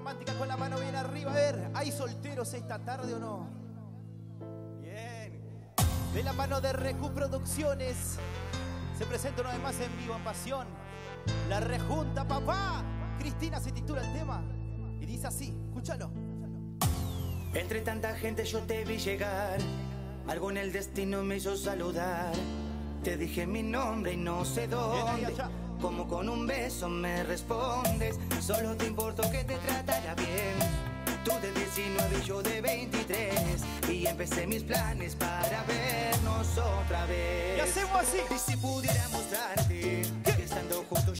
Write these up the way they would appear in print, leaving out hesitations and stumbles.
romántica con la mano bien arriba. A ver, ¿hay solteros esta tarde o no? Bien. De la mano de Recu Producciones se presenta una vez más en vivo, en pasión, La Rejunta, papá. Cristina se titula el tema y dice así, escúchalo. Entre tanta gente yo te vi llegar, algo en el destino me hizo saludar. Te dije mi nombre y no sé dónde, como con un beso me respondes. Solo te importó que te tratara bien. Tú de 19 y yo de 23, y empecé mis planes para vernos otra vez. Y hacemos así. Y si pudiera mostrarte que estando juntos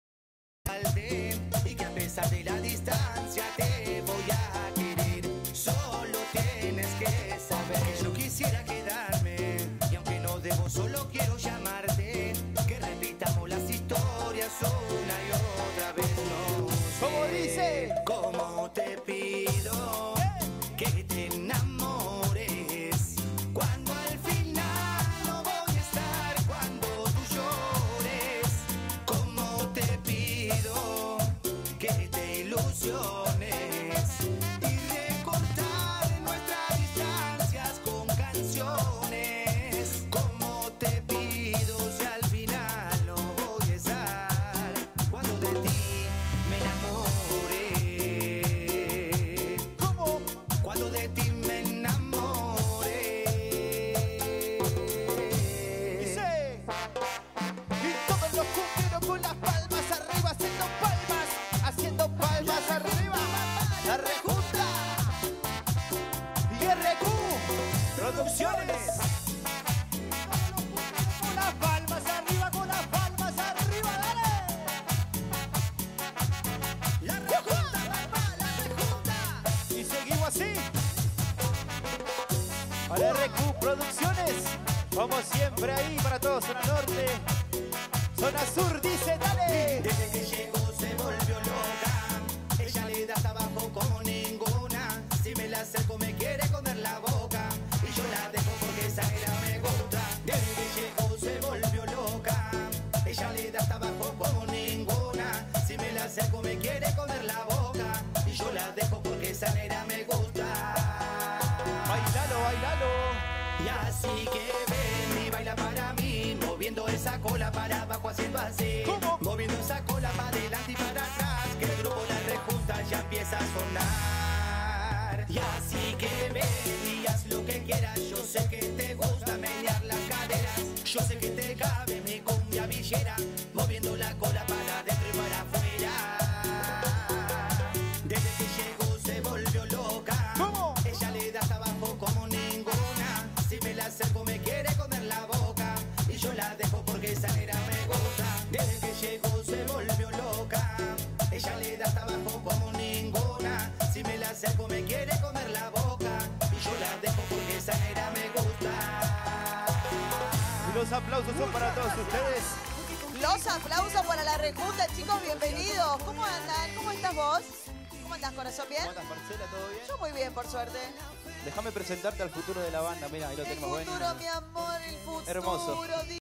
y que a pesar de la distancia te voy a querer. Solo tienes que saber que yo quisiera quedarme, y aunque no debo, solo quiero llamarte, que repitamos las historias una y otra vez. No sé ¿Cómo dice? cómo te pido que te enamores, cuando al final no voy a estar cuando tú llores. Cómo te pido que te ilusiones y recortar nuestras distancias con canciones. Cómo te pido si al final no voy a estar cuando de ti me enamore. ¿Cómo? Cuando de ti me enamore. Dice. Y todos los cumbieros con las palmas arriba, haciendo palmas arriba. La Rejunta y RQ Producciones. Con las palmas arriba, dale. La Rejunta, papá, la Rejunta. Y seguimos así. Para RQ Producciones, como siempre ahí para todos, zona norte, zona sur, dice, dale. Desde que llegó se volvió loca, ella le da hasta abajo como ninguna. Si me la acerco me quiere comer la boca, y yo la dejo porque esa era me gusta. Desde que llegó se volvió loca, ella le da hasta abajo como ninguna. Si me la acerco me quiere comer la boca, y yo la dejo porque esa era me gusta. Bailalo, bailalo. Y así que ven y baila para mí, moviendo esa cola para abajo, haciendo así. ¿Cómo? Moviendo esa cola para adelante y para atrás, que el grupo La Rejunta ya empieza a sonar. Y así que ven y haz lo que quieras, yo sé que te gusta menear las caderas. Yo sé que te cabe mi cumbia villera, moviendo la cola para adentro y para afuera. Desde que llegó se volvió loca, ¿Cómo? ella le da hasta abajo como ninguna. Si me la acerco me quiere comer la boca, y yo la dejo porque esa nena me gusta. Desde que llegó se volvió loca, ella le da hasta abajo como ninguna. Si me la acerco me quiere comer la boca, y yo la dejo porque esa nena me gusta. Y los aplausos son para todos ustedes. Los aplausos para La Rejunta, chicos, bienvenidos. ¿Cómo andan? ¿Cómo estás vos? ¿Cómo andás, corazón? ¿Bien? ¿Cómo andas, Marcela? ¿Todo bien? Yo muy bien, por suerte. Déjame presentarte al futuro de la banda. Mira, ahí lo El tenemos. futuro, mi amor, el futuro. Hermoso.